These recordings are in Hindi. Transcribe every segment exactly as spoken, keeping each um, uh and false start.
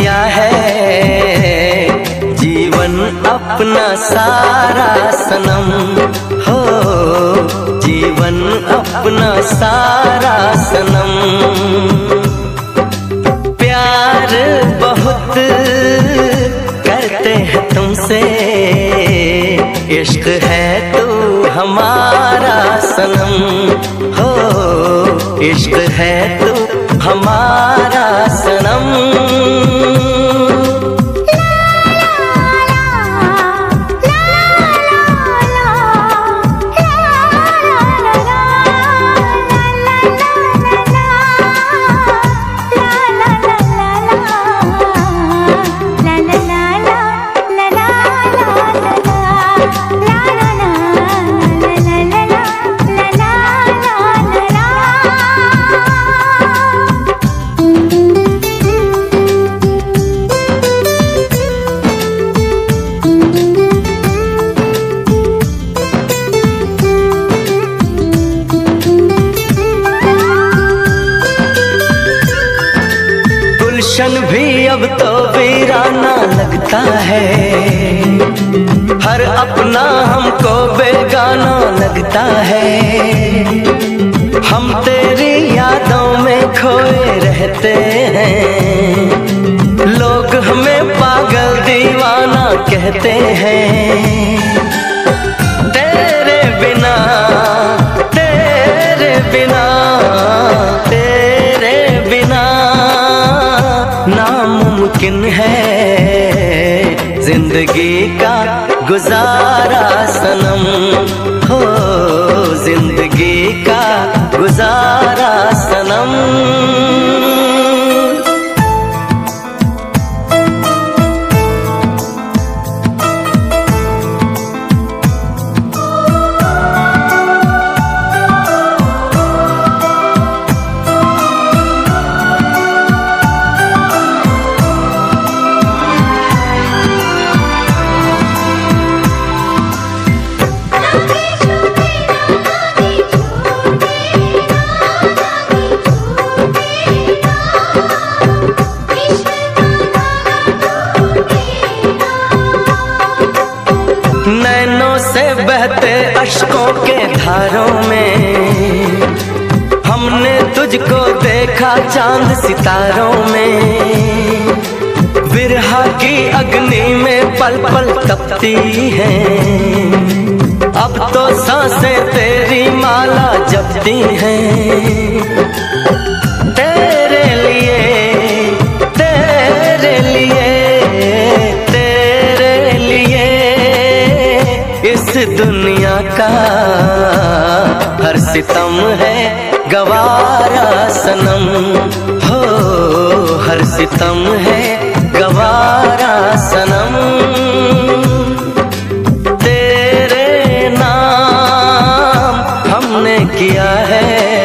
किया है जीवन अपना सारा सनम, हो जीवन अपना सारा सनम। प्यार बहुत करते हैं तुमसे, इश्क है तू हमारा सनम, हो इश्क है तू हमारा सनम। गुलशन भी अब तो वीराना लगता है, हर अपना हमको बेगाना लगता है। हम तेरी यादों में खोए रहते हैं, लोग हमें पागल दीवाना कहते हैं। तेरे बिना तेरे बिना तेरे बिना नामुमकिन है जिंदगी का गुजारा सनम, हो जिंदगी का गुजारा सनम। नैनों से बहते अश्कों के धारों में हमने तुझको देखा चांद सितारों में। विरहा की अग्नि में पल पल तपती है, अब तो सांसें तेरी माला जपती हैं। तेरे लिए तेरे लिए तेरे लिए इस दुनिया का हर सितम है गवारा सनम, हो हर सितम है गवारा सनम। तेरे नाम हमने किया है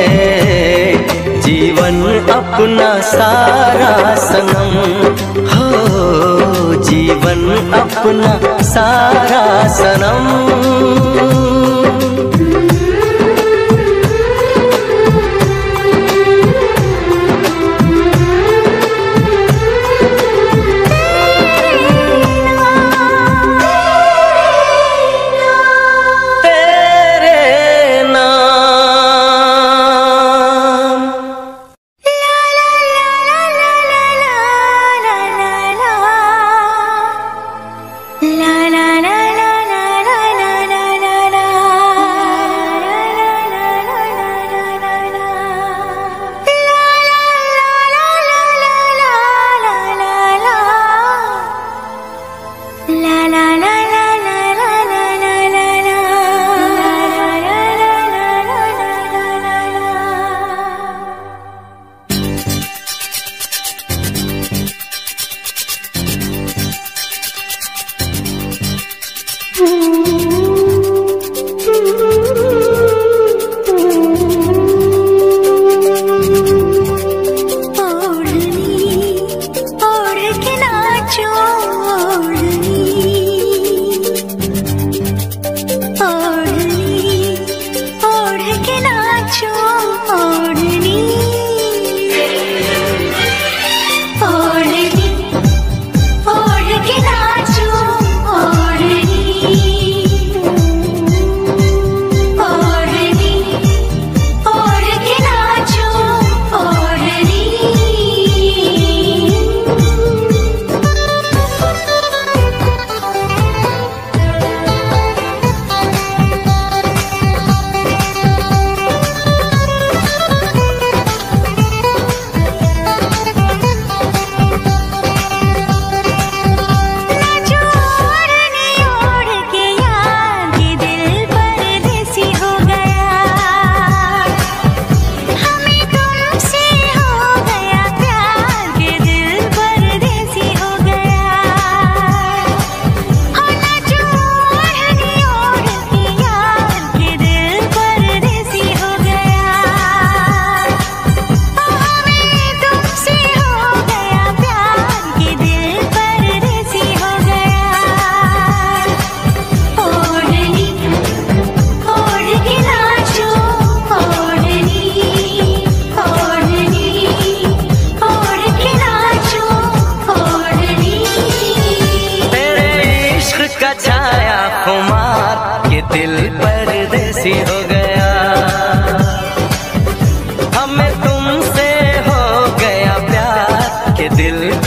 जीवन अपना सारा सनम, हो जीवन अपना सारा सनम। ओढ़नी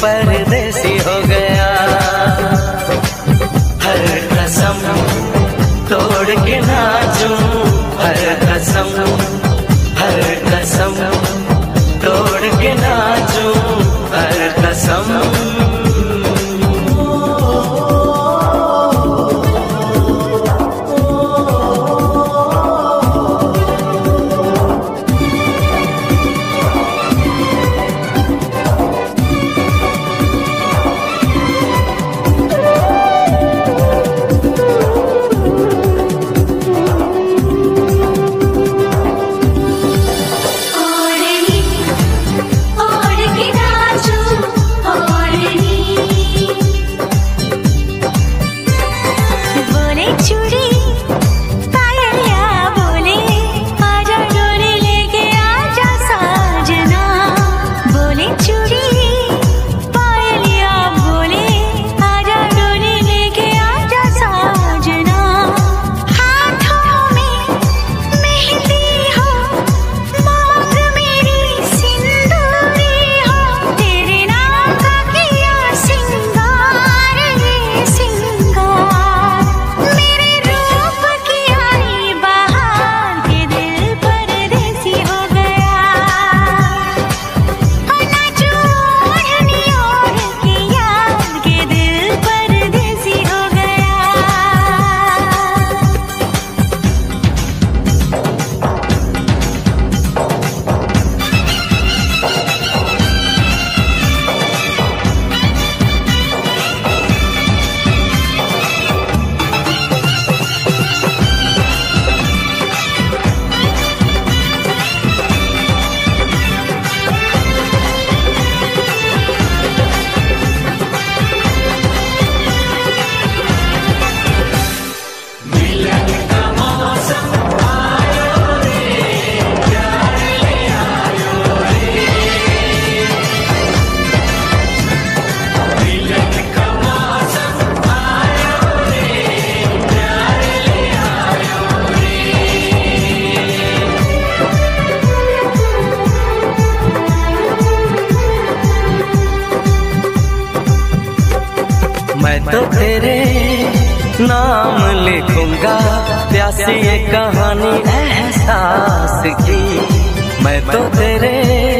परदेसी हो गया। हर कसम तोड़ के नाचूं, हर कसम हर कसम तोड़ के नाचूं, हर कसम। मैं तो तेरे नाम लिखूंगा प्यासी ये कहानी एहसास की। मैं तो तेरे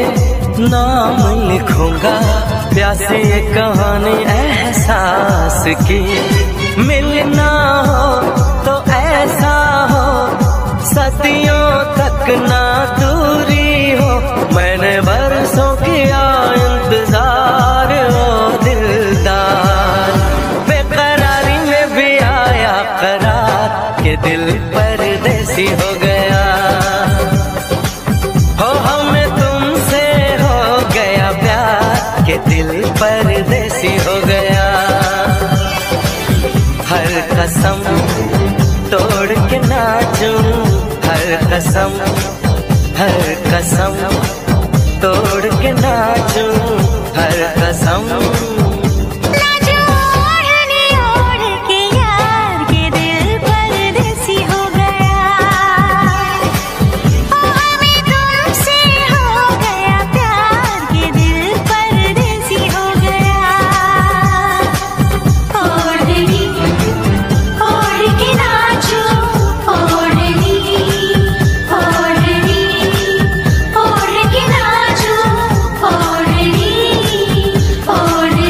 नाम लिखूंगा प्यासी ये कहानी एहसास की। मिलना हो तो ऐसा हो सदियों तक ना दूरी हो। मैंने बरसों किया इंतजार हो दिलदार, बेकरारी में भी आया करार के दिल परदेसी हो गया। हो हमें तुमसे हो गया प्यार के दिल परदेसी हो गया। हर कसम तोड़ के नाचूं, हर कसम हर कसम तोड़ के नाचूं, हर कसम। Oh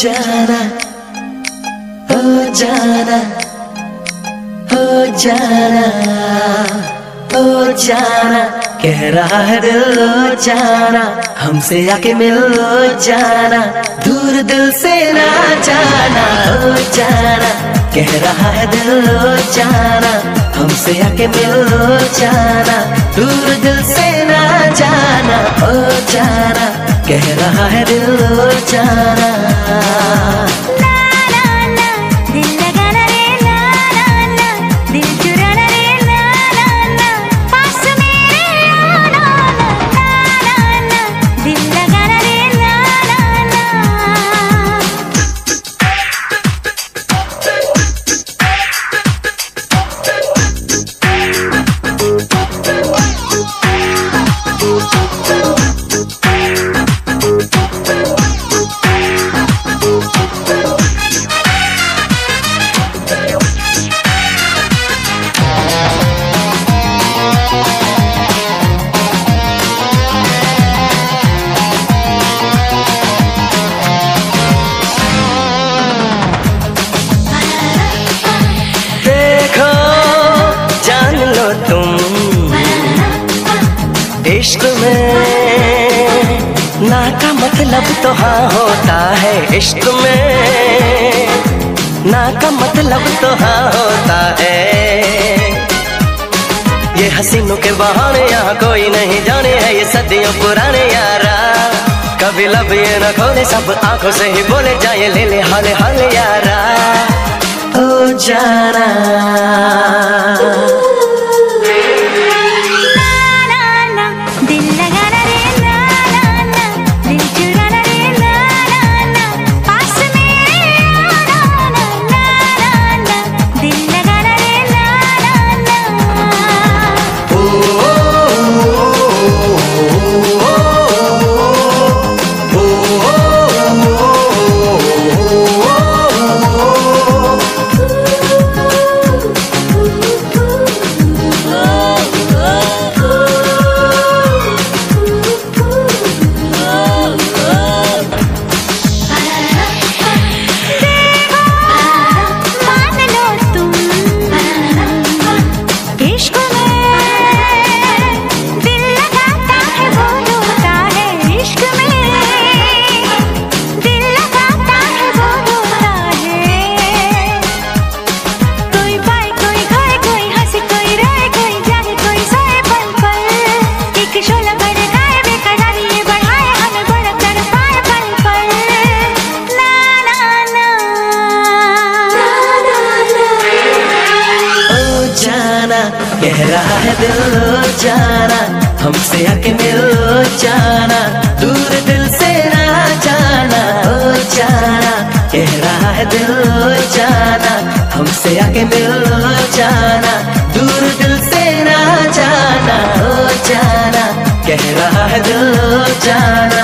जाना, ओ जाना, ओ जाना, ओ जाना, कह रहा है दिल ओ जाना, हमसे आके मिल ओ जाना, दूर दिल से ना जाना, ओ जाना, कह रहा है दिल ओ जाना, हमसे आके मिल ओ जाना, दूर दिल से ना जाना, ओ जाना, कह रहा है दिल ओ जाना। इश्क में ना का मतलब तो हाँ होता है, इश्क में ना का मतलब तो हाँ होता है, ये हसीनों के बहाने यहाँ कोई नहीं जाने है, ये सदियों पुराने यारा, कभी लब ये न खोले सब आंखों से ही बोले जाए, ले ले हाले हाले यारा, ओ जाना। कह रहा है दिल ओ जाना, हमसे आके मिल ओ जाना, दूर दिल से ना जाना, ओ जाना, कह रहा है दिल ओ जाना, हमसे आके मिल ओ जाना, दूर दिल से ना जाना, ओ जाना, कह रहा है दिल ओ जाना।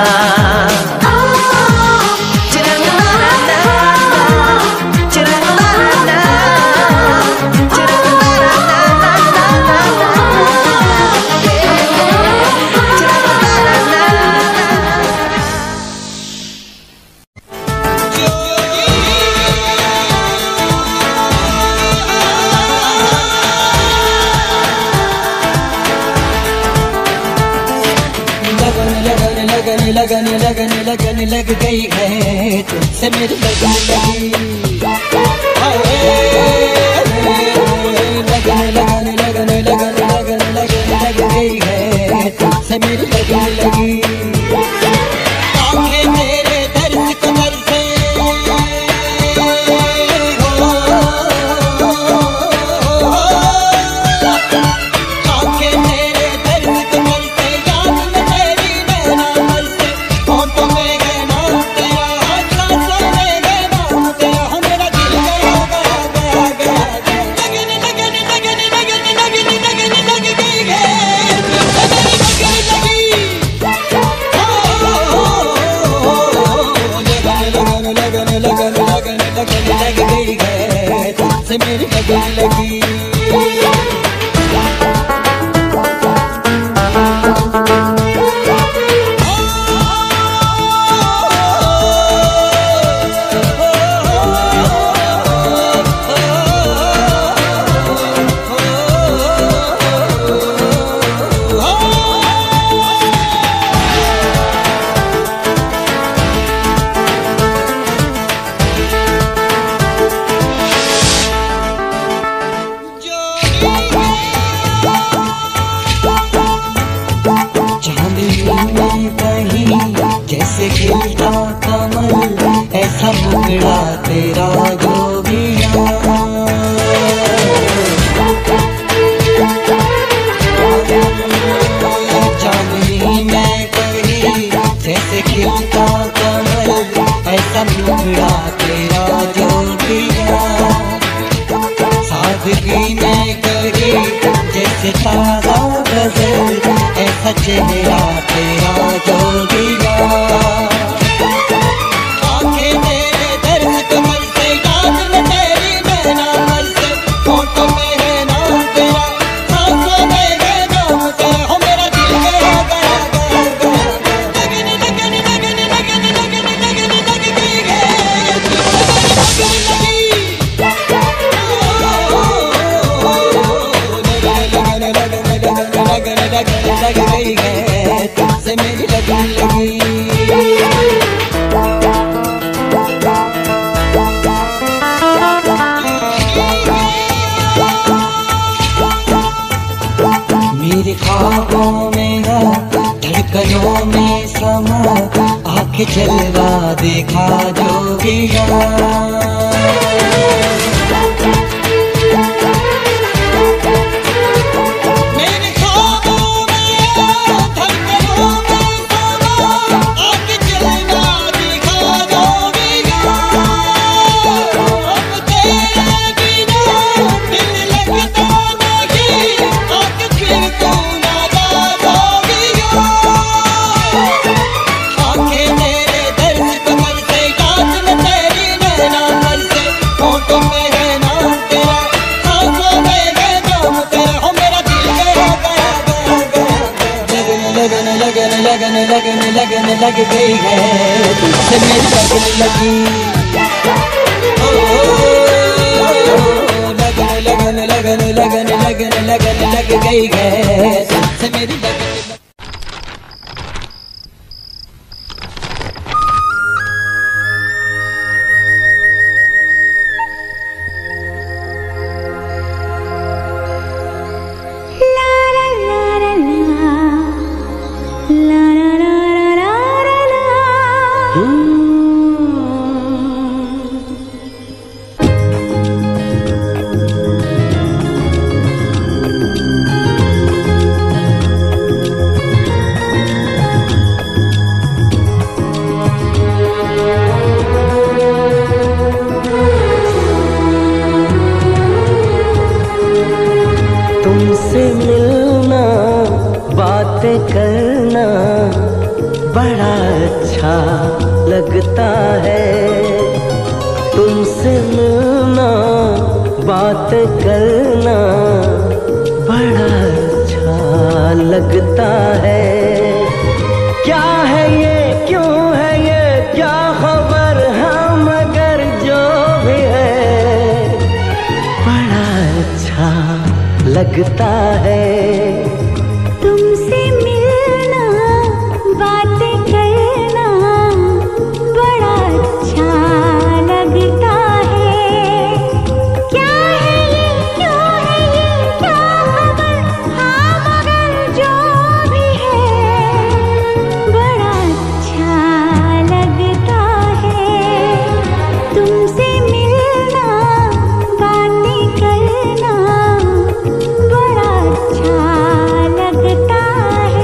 लगने लगने लगने लग गई है तुझसे मेरी लगने लगी, लगने लगने लगने लगने लगने लगने लग गई है तुझसे मेरी लगने लगी, आंखें तेरे दर्द कमर से आंखें तेरे दर्द कमर से, याद में तेरी नैना मर से, होठों में है नाम तेरा, सांसों में है नाम तेरा, मेरा दिल गया गया गया गया, लगने लगने लगने लगने लगने लगने लग गई है तुझसे मेरी लगने लगी, लगने लगने लगने लगने लग गई है तुझसे मेरी लगने लगी। मुखड़ा तेरा जोगिया। चांदनी में कहीं जैसे खिलता कमल, ऐसा मुखड़ा तेरा जोगिया। सादगी में कहीं जैसे ताजा गजल, ऐसा चेहरा तेरा जोगिया। आंखें तेरे दर्द कमर से, याद न तेरी नैना मर से, होठों में है नाम तेरा, सांसों में है नाम तेरा। हो मेरा दिल गया गया गया गया, लगन लगन लगन लगन लगन लगन लग गई है, लगन लगी लगन लगन लग गई है, तुमसे मेरी लगन लगी। मेरे ख्वाबों में ना, धड़कनों में समा, आंखें जलवा देखा जोगिया। मेरे ख्वाबों में, धड़कनों में समा, आंखें जलवा देखा जोगिया। अब तेरे बिना दिल लगता नहीं, आंख फिर तू नाराज होगिया। आंखें तेरे दर्द कमर से, याद न तेरी नैना मर से, होठों में है नाम तेरा, सांसों में है नाम तेरा। हो मेरा दिल गया गया गया गया, लगन लगन लगन लगन लगन लगन लग गई है, तुझसे मेरी लगन लगी। ओ लगन लगन लगन लगन लगन लगन लग गई है, तुझसे मेरी लगन लगी। तुमसे मिलना, बातें करना बड़ा अच्छा लगता है। तुमसे मिलना, बातें करना बड़ा अच्छा लगता है। क्या है ये, क्यों है ये, क्या खबर, हम मगर जो भी है बड़ा अच्छा लगता है। तुमसे मिलना, बातें करना बड़ा अच्छा लगता है। क्या है ये, क्यों है ये, क्या खबर, हाँ मगर जो भी है बड़ा अच्छा लगता है। तुमसे मिलना, बातें करना बड़ा अच्छा लगता है।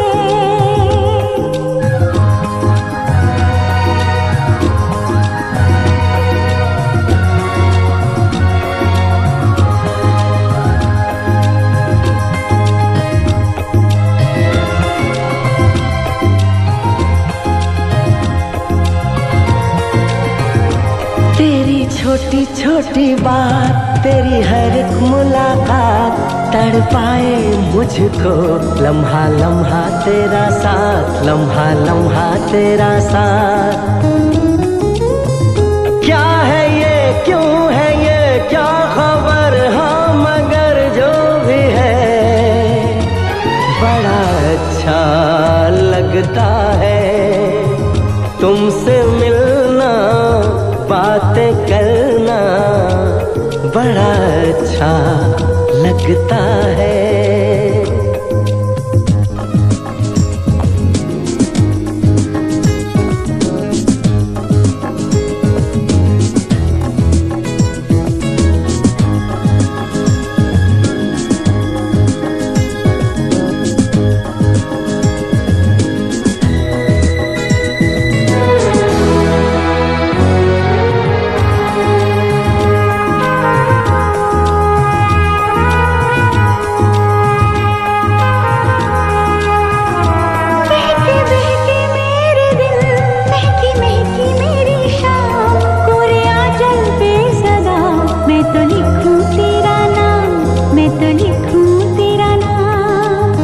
तेरी छोटी छोटी बात, तेरी हर एक मुलाकात तड़पाए मुझको, लम्हा लम्हा तेरा साथ, लम्हा लम्हा तेरा साथ। क्या है ये, क्यों है ये, क्या खबर, हाँ मगर जो भी है बड़ा अच्छा लगता है। तुमसे मिलना, बातें करना बड़ा अच्छा लगता है। लिखूं तेरा नाम।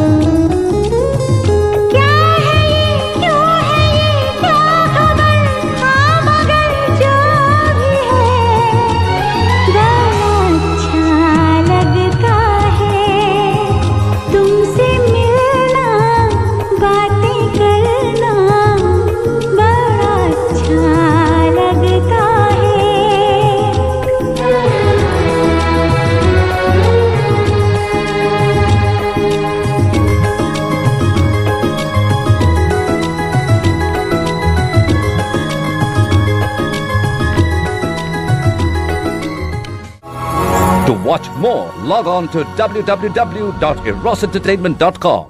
क्या है ये, क्यों है ये, क्या खबर, हाँ मगर जो भी है बड़ा अच्छा लगता है तुमसे मिलना, बातें करना बड़ा अच्छा लगता है। To watch more, log on to w w w dot eros entertainment dot com.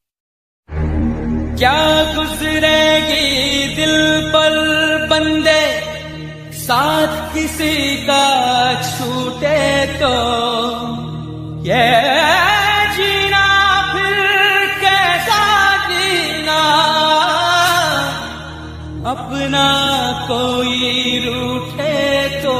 क्या गुजरेगी दिल पर बंदे, साथ किसी का छूटे तो ये जीना फिर कैसा जीना, अपना कोई रूठे तो।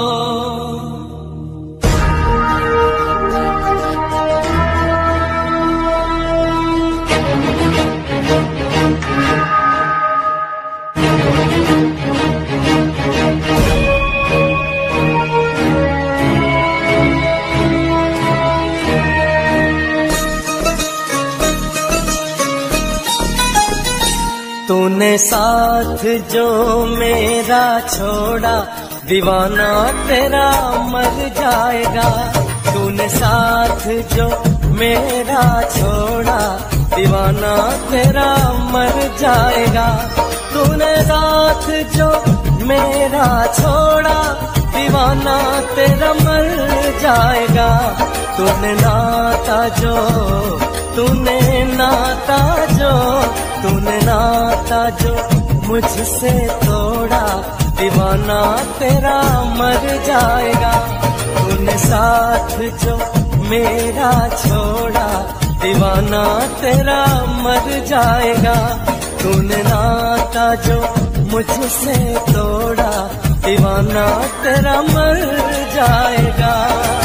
तूने साथ जो मेरा छोड़ा, दीवाना तेरा मर जाएगा। तूने साथ जो मेरा छोड़ा, दीवाना तेरा मर जाएगा। तूने साथ जो मेरा छोड़ा, दीवाना तेरा मर जाएगा। तूने नाता जो, तूने नाता जो, तूने नाता जो मुझसे तोड़ा, दीवाना तेरा मर जाएगा। तूने साथ जो मेरा छोड़ा, दीवाना तेरा मर जाएगा। तूने नाता जो मुझसे तोड़ा, दीवाना तेरा मर जाएगा।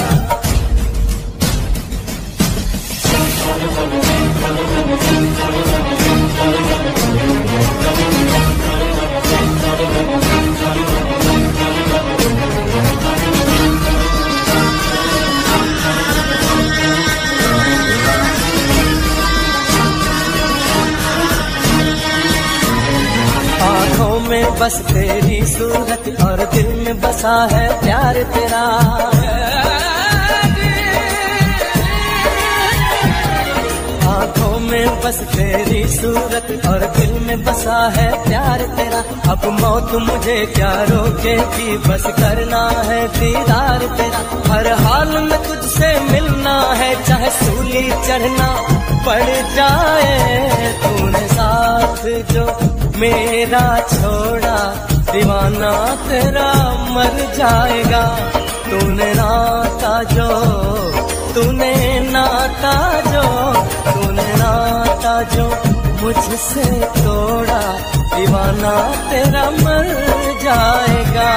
आँखों में बस तेरी सूरत और दिल में बसा है प्यार तेरा। आँखों में बस तेरी सूरत और दिल में बसा है प्यार तेरा। अब मौत मुझे क्या रोकेगी, बस करना है दीदार तेरा। हर हाल में तुझसे मिलना है, चाहे सूली चढ़ना पड़ जाए। तूने साथ जो मेरा छोड़ा, दीवाना तेरा मर जाएगा। तूने नाता जो, तूने नाता जो, तूने नाता जो मुझसे तोड़ा, दीवाना तेरा मर जाएगा।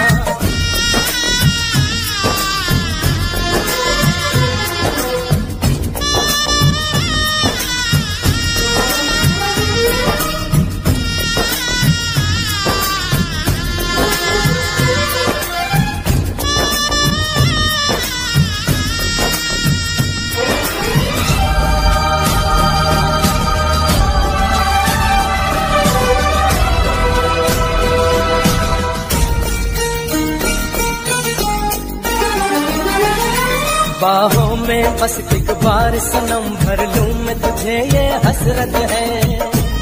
बाहों में बस एक बार सनम भर लूं मैं तुझे, ये हसरत है।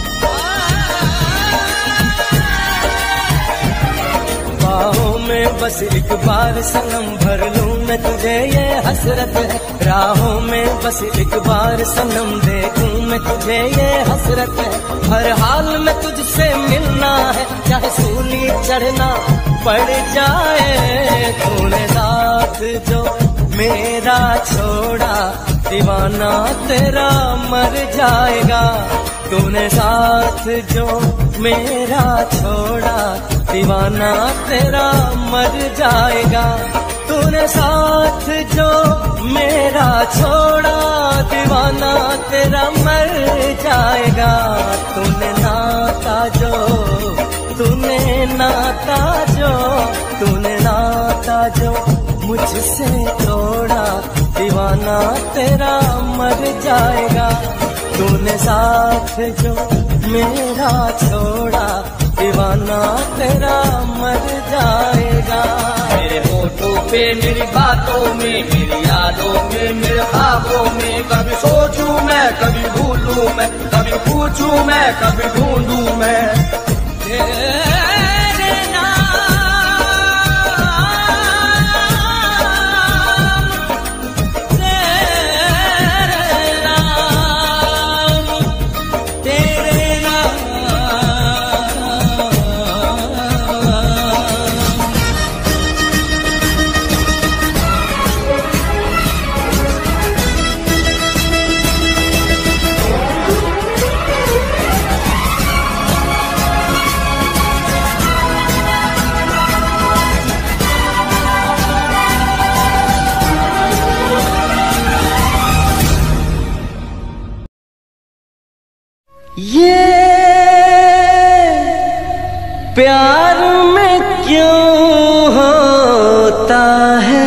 बाहों में बस एक बार सनम भर लूं मैं तुझे, ये हसरत है। राहों में बस एक बार सनम देखूं मैं तुझे, ये हसरत है। हर हाल में तुझसे मिलना है, चाहे सूली चढ़ना पड़ जाए। तूने साथ जो मेरा छोड़ा, दीवाना तेरा मर जाएगा। तूने साथ जो मेरा छोड़ा, दीवाना तेरा मर जाएगा। तू तूने साथ जो मेरा छोड़ा दीवाना तेरा मर जाएगा। तूने नाता जो तूने नाता जो तूने नाता जो मुझसे तोड़ा दीवाना तेरा मर जाएगा। तूने साथ जो मेरा छोड़ा दीवाना तेरा मर जाएगा। मेरे होठों पे मेरी बातों में मेरी यादों में मेरे ख्वाबों में कभी सोचूं मैं कभी भूलूं मैं कभी पूछूं मैं कभी ढूंढूं मैं तेरे नाम तेरे नाम तेरे नाम। ये प्यार में क्यों होता है?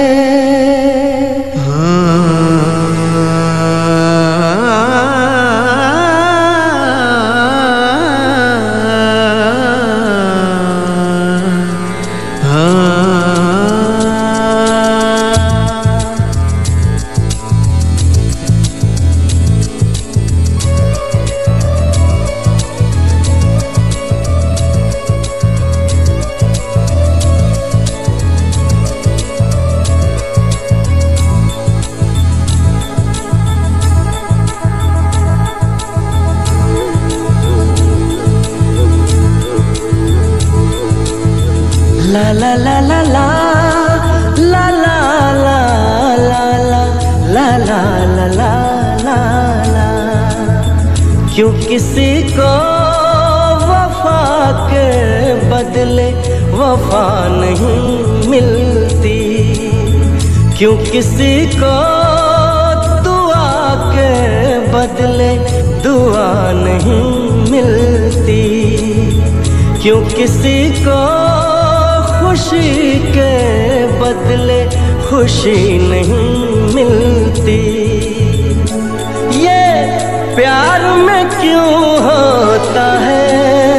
La la la la la la la la la la la la la la la la। क्यों किसी को वफा के बदले वफा नहीं मिलती? क्यों किसी को दुआ के बदले दुआ नहीं मिलती? क्यों किसी को खुशी के बदले खुशी नहीं मिलती? ये प्यार में क्यों होता है?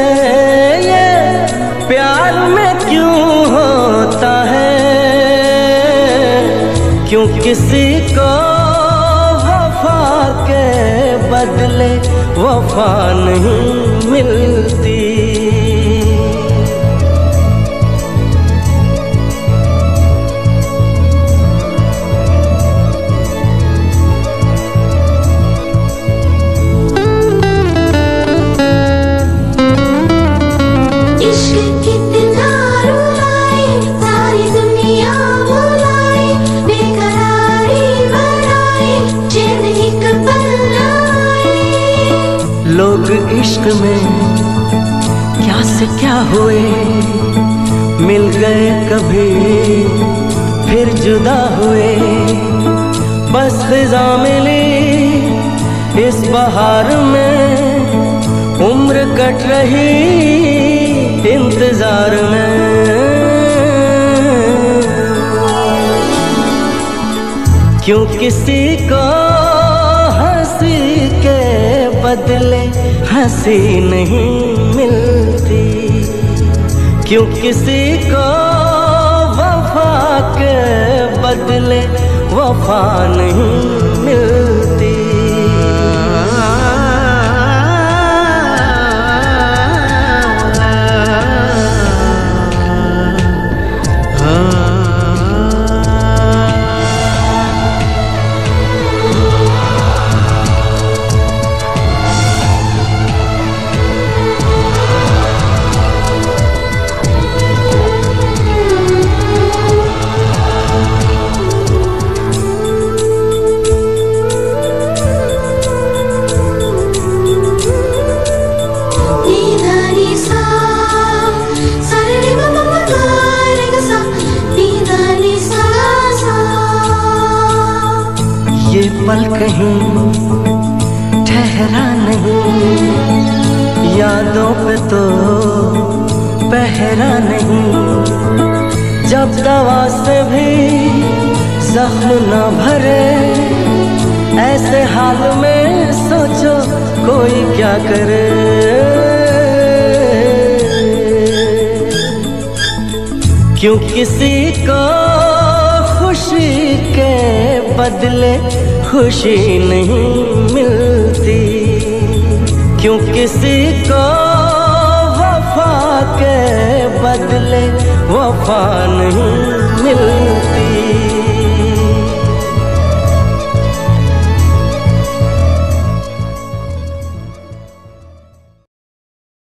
ये प्यार में क्यों होता है? क्यों किसी को वफा के बदले वफा नहीं मिलती? लोग इश्क में क्या से क्या हुए, मिल गए कभी फिर जुदा हुए। बस खिज़ा मिली इस बहार में, उम्र कट रही इंतजार में। क्यों किसी को हंसी के बदले हंसी नहीं मिलती? क्यों किसी को वफा के बदले वफा नहीं मिलती? पल कहीं ठहरा नहीं, यादों पे तो पहरा नहीं। जब दवा से भी जख्म न भरे, ऐसे हाल में सोचो कोई क्या करे। क्यों किसी को खुशी के बदले खुशी नहीं मिलती, क्यों किसी को वफा के बदले वफा नहीं